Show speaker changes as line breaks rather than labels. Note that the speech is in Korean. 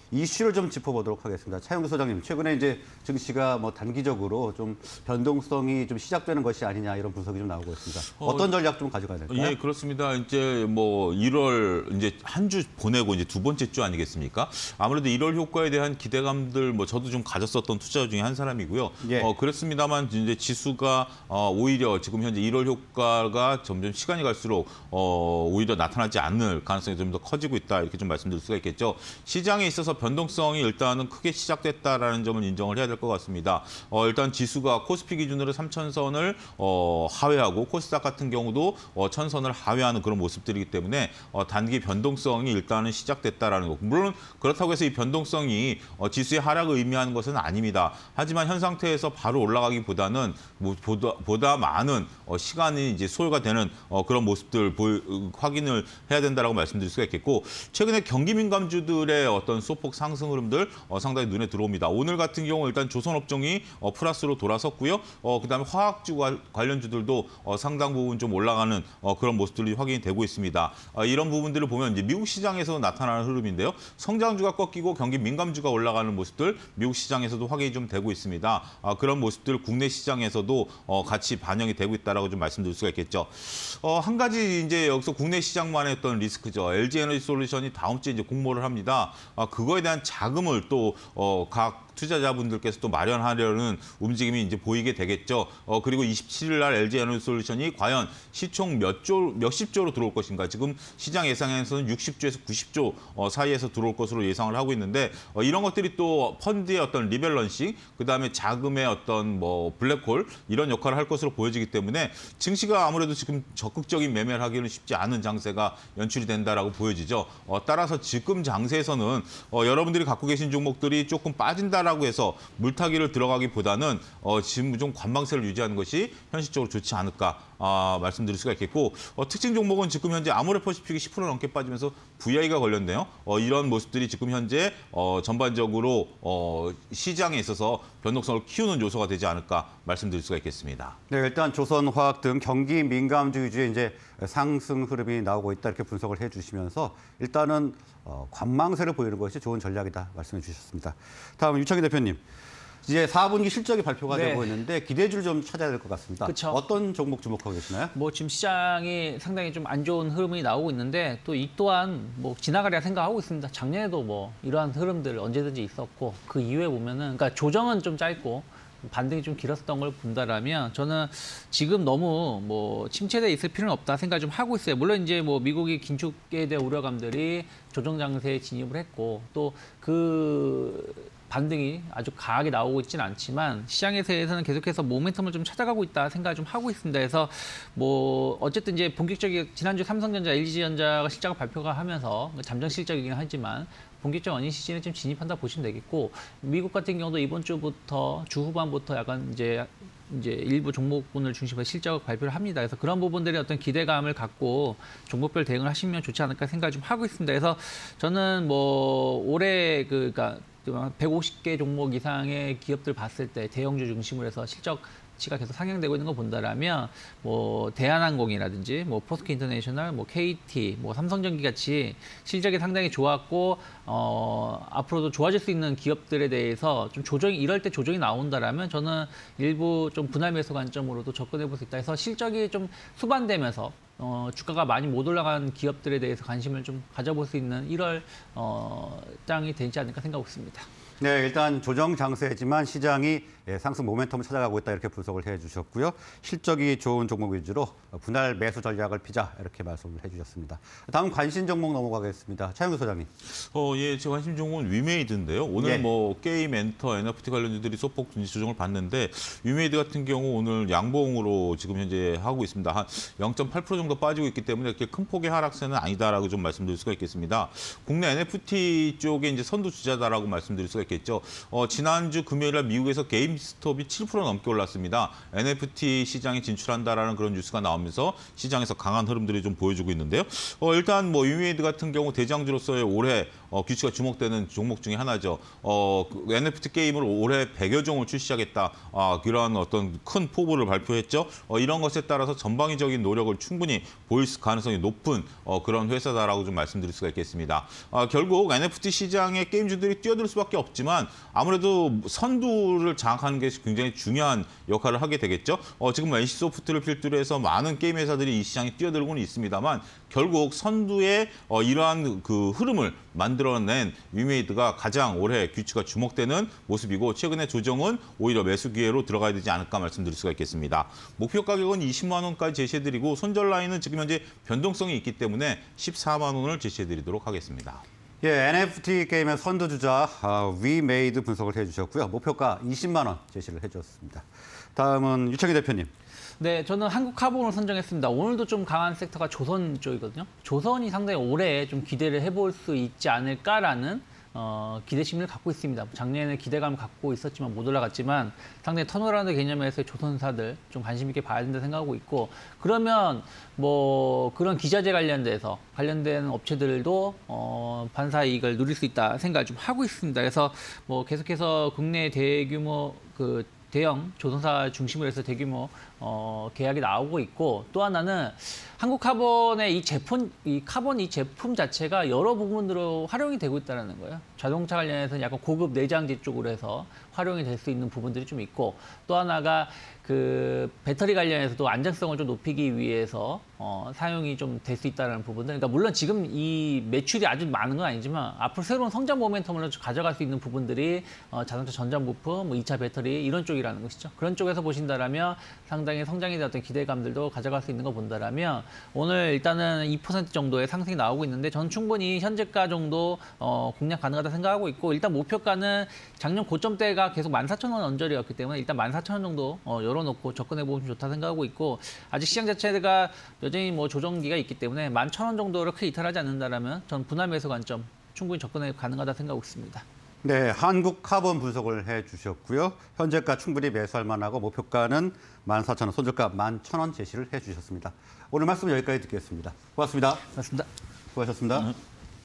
이슈를 좀 짚어보도록 하겠습니다. 차영규 소장님, 최근에 이제 증시가 뭐 단기적으로 좀 변동성이 좀 시작되는 것이 아니냐 이런 분석이 좀 나오고 있습니다. 어떤 전략 좀 가져가야 될까요?
예, 그렇습니다. 이제 뭐 1월 이제 한 주 보내고 이제 두 번째 주 아니겠습니까? 아무래도 1월 효과에 대한 기대감들 뭐 저도 좀 가졌었던 투자 중에 한 사람이고요.
예.
그렇습니다만 이제 지수가 오히려 지금 현재 1월 효과가 점점 시간이 갈수록 오히려 나타나지 않을 가능성이 좀 더 커지고 있다 이렇게 좀 말씀드릴 수가 있겠죠. 시장에 있어서 변동성이 일단은 크게 시작됐다라는 점을 인정을 해야 될 것 같습니다. 일단 지수가 코스피 기준으로 3,000선을 하회하고 코스닥 같은 경우도 1,000선을 하회하는 그런 모습들이기 때문에 단기 변동성이 일단은 시작됐다라는 거. 물론 그렇다고 해서 이 변동성이 지수의 하락을 의미하는 것은 아닙니다. 하지만 현 상태에서 바로 올라가기보다는 보다 많은 시간이 이제 소요가 되는 그런 모습들 확인을 해야 된다라고 말씀드릴 수가 있겠고, 최근에 경기 민감주들의 어떤 소폭 상승 흐름들 상당히 눈에 들어옵니다. 오늘 같은 경우 일단 조선업종이 플러스로 돌아섰고요. 그다음에 화학주 관련주들도 상당 부분 좀 올라가는 그런 모습들이 확인이 되고 있습니다. 이런 부분들을 보면 이제 미국 시장에서 나타나는 흐름인데요. 성장주가 꺾이고 경기 민감주가 올라가는 모습들 미국 시장에서도 확인이 좀 되고 있습니다. 그런 모습들 국내 시장에서도 같이 반영이 되고 있다라고 좀 말씀드릴 수가 있겠죠. 한 가지 이제 여기서 국내 시장만의 어떤 리스크죠. LG 에너지 솔루션이 다음 주에 이제 공모를 합니다. 그거에 대한 자금을 또 각 투자자분들께서 또 마련하려는 움직임이 이제 보이게 되겠죠. 그리고 27일 날 LG 에너지 솔루션이 과연 시총 몇십 조로 들어올 것인가. 지금 시장 예상에서는 60조에서 90조 사이에서 들어올 것으로 예상을 하고 있는데, 이런 것들이 또 펀드의 어떤 리밸런싱, 그다음에 자금의 어떤 뭐 블랙홀 이런 역할을 할 것으로 보여지기 때문에 증시가 아무래도 지금 적극적인 매매를 하기는 쉽지 않은 장세가 연출이 된다라고 보여지죠. 따라서 지금 장세에서는 여러분들이 갖고 계신 종목들이 조금 빠진다라고 해서 물타기를 들어가기보다는 지금 좀 관망세를 유지하는 것이 현실적으로 좋지 않을까 말씀드릴 수가 있겠고, 특징 종목은 지금 현재 아모레퍼시픽이 10% 넘게 빠지면서 VI가 걸렸네요. 이런 모습들이 지금 현재 전반적으로 시장에 있어서 변동성을 키우는 요소가 되지 않을까 말씀드릴 수가 있겠습니다.
네, 일단 조선화학 등 경기 민감주 위주의 이제 상승 흐름이 나오고 있다 이렇게 분석을 해주시면서 일단은 관망세를 보이는 것이 좋은 전략이다 말씀해 주셨습니다. 다음 유창희 대표님. 이제 4분기 실적이 발표가 되고 있는데 기대주를 좀 찾아야 될 것 같습니다.
그쵸.
어떤 종목 주목하고 계시나요?
뭐 지금 시장이 상당히 좀 안 좋은 흐름이 나오고 있는데 또 이 또한 뭐 지나가리라 생각하고 있습니다. 작년에도 뭐 이러한 흐름들 언제든지 있었고 그 이후에 보면은 그러니까 조정은 좀 짧고 반등이 좀 길었던 걸 본다라면 저는 지금 너무 뭐 침체돼 있을 필요는 없다 생각 좀 하고 있어요. 물론 이제 뭐 미국이 긴축에 대한 우려감들이 조정 장세에 진입을 했고 또 그 반등이 아주 강하게 나오고 있지는 않지만 시장에서는 계속해서 모멘텀을 좀 찾아가고 있다 생각을 좀 하고 있습니다. 그래서 뭐 어쨌든 이제 본격적인 지난주 삼성전자, LG전자가 실적을 발표가 하면서 잠정 실적이긴 하지만 본격적 어닝 시즌에 좀 진입한다 보시면 되겠고, 미국 같은 경우도 이번 주부터 주 후반부터 약간 이제 일부 종목군을 중심으로 실적 발표를 합니다. 그래서 그런 부분들이 어떤 기대감을 갖고 종목별 대응을 하시면 좋지 않을까 생각을 좀 하고 있습니다. 그래서 저는 뭐 올해 그러니까 150개 종목 이상의 기업들 봤을 때 대형주 중심으로 해서 실적치가 계속 상향되고 있는 거 본다라면 뭐 대한항공이라든지 뭐 포스코 인터내셔널, 뭐 KT, 뭐 삼성전기 같이 실적이 상당히 좋았고 앞으로도 좋아질 수 있는 기업들에 대해서 좀 이럴 때 조정이 나온다라면 저는 일부 좀 분할 매수 관점으로도 접근해 볼 수 있다 해서 실적이 좀 수반되면서 주가가 많이 못 올라간 기업들에 대해서 관심을 좀 가져볼 수 있는 1월 장이 되지 않을까 생각하고 있습니다.
네, 일단 조정 장세지만 시장이 상승 모멘텀을 찾아가고 있다 이렇게 분석을 해주셨고요. 실적이 좋은 종목 위주로 분할 매수 전략을 피자 이렇게 말씀을 해주셨습니다. 다음 관심 종목 넘어가겠습니다. 차영규 소장님.
예, 제 관심 종목은 위메이드인데요. 오늘 뭐 게임, 엔터, NFT 관련주들이 소폭 조정을 받는데 위메이드 같은 경우 오늘 양봉으로 지금 현재 하고 있습니다. 한 0.8% 정도 빠지고 있기 때문에 이렇게 큰 폭의 하락세는 아니다라고 좀 말씀드릴 수가 있겠습니다. 국내 NFT 쪽에 이제 선두 주자다라고 말씀드릴 수가 있겠죠. 지난주 금요일날 미국에서 게임스톱이 7% 넘게 올랐습니다. NFT 시장에 진출한다라는 그런 뉴스가 나오면서 시장에서 강한 흐름들이 좀 보여주고 있는데요. 일단 뭐 위메이드 같은 경우 대장주로서의 올해 규칙과 주목되는 종목 중에 하나죠. 그 NFT 게임을 올해 100여 종을 출시하겠다. 그러한 어떤 큰 포부를 발표했죠. 이런 것에 따라서 전방위적인 노력을 충분히 보일 가능성이 높은 그런 회사다라고 좀 말씀드릴 수가 있겠습니다. 결국 NFT 시장에 게임주들이 뛰어들 수밖에 없지만 아무래도 선두를 장악하는 게 굉장히 중요한 역할을 하게 되겠죠. 지금 NC소프트를 필두로 해서 많은 게임 회사들이 이 시장에 뛰어들고는 있습니다만 결국 선두의 이러한 그 흐름을 만들어낸 위메이드가 가장 올해 규칙과 주목되는 모습이고 최근의 조정은 오히려 매수 기회로 들어가야 되지 않을까 말씀드릴 수가 있겠습니다. 목표 가격은 20만 원까지 제시해드리고 손절 라인은 지금 현재 변동성이 있기 때문에 14만 원을 제시해드리도록 하겠습니다.
예, NFT 게임의 선두주자 위메이드 분석을 해주셨고요. 목표가 20만 원 제시를 해주셨습니다. 다음은 유창희 대표님.
네, 저는 한국카본을 선정했습니다. 오늘도 좀 강한 섹터가 조선 쪽이거든요. 조선이 상당히 올해 좀 기대를 해볼 수 있지 않을까라는 기대심을 갖고 있습니다. 작년에는 기대감을 갖고 있었지만 못 올라갔지만 상당히 턴어라운드 개념에서 조선사들 좀 관심 있게 봐야 된다 생각하고 있고 그러면 뭐 그런 기자재 관련된 업체들도 반사 이익을 누릴 수 있다 생각을 좀 하고 있습니다. 그래서 뭐 계속해서 국내 대규모 대형 조선사 중심으로 해서 대규모 계약이 나오고 있고 또 하나는 한국카본의 이 카본 이 제품 자체가 여러 부분으로 활용이 되고 있다는 거예요. 자동차 관련해서는 약간 고급 내장재 쪽으로 해서 활용이 될 수 있는 부분들이 좀 있고 또 하나가 그 배터리 관련해서도 안정성을 좀 높이기 위해서 사용이 좀 될 수 있다는 부분들. 그러니까 물론 지금 이 매출이 아주 많은 건 아니지만 앞으로 새로운 성장 모멘텀을 가져갈 수 있는 부분들이 자동차 전장 부품, 뭐 2차 배터리 이런 쪽이라는 것이죠. 그런 쪽에서 보신다라면 상당히 성장에 대한 어떤 기대감들도 가져갈 수 있는 거 본다라면 오늘 일단은 2% 정도의 상승이 나오고 있는데 저는 충분히 현재가 정도 공략 가능하다 생각하고 있고 일단 목표가는 작년 고점대가 계속 14,000원 언저리였기 때문에 일단 14,000원 정도 열어놓고 접근해보면 좋다 생각하고 있고 아직 시장 자체가 여전히 뭐 조정기가 있기 때문에 11,000원 정도로 크게 이탈하지 않는다라면 전 분할 매수 관점 충분히 접근해 가능하다 생각하고 있습니다.
네, 한국카본 분석을 해주셨고요. 현재가 충분히 매수할 만하고 목표가는 14,000원, 손절가 11,000원 제시를 해주셨습니다. 오늘 말씀 여기까지 듣겠습니다. 고맙습니다.
고맙습니다.
수고하셨습니다.